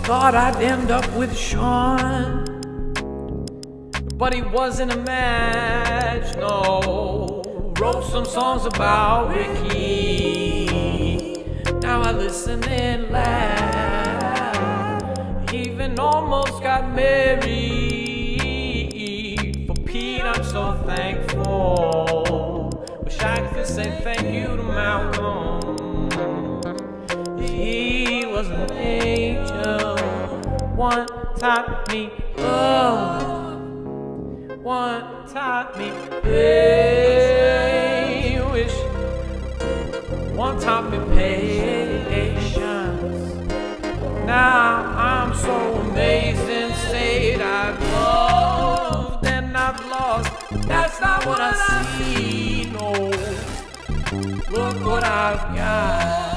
Thought I'd end up with Sean, but he wasn't a match, no. Wrote some songs about Ricky. Now I listen and laugh. Even almost got married. For Pete, I'm so thankful. Wish I could say thank you to Malcolm. He was an angel. One taught me love. One taught me wish. One taught me patience. Now I'm so amazing. Said I've loved and I've lost. That's not what I see. No, look what I've got.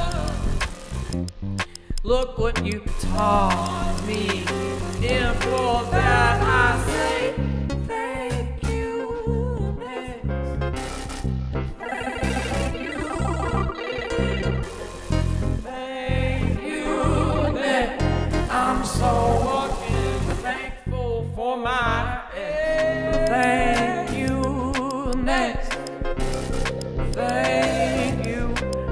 Look what you taught me. And for that I say thank you. Thank you. Thank you. I'm so fucking thankful for my thank you. Next. Thank you.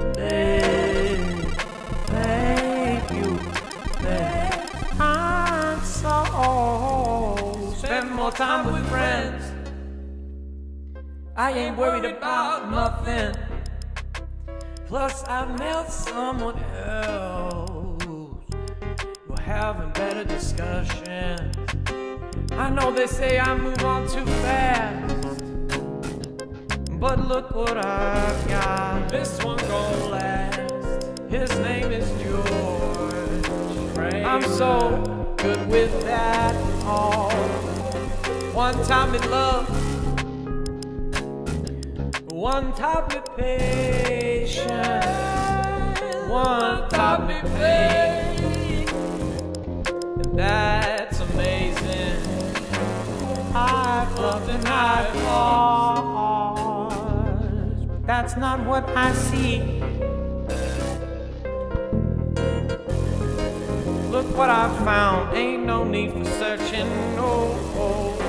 Spend more time with friends. I ain't worried about nothing. Plus I met someone else. We're having better discussions. I know they say I move on too fast, but look what I've got. This one gon' last. His name is George. I'm so good with that all. One time in love, one time in patience, one time in faith, and that's amazing. I've loved and I've lost, but that's not what I see. Look what I found, ain't no need for searching, no.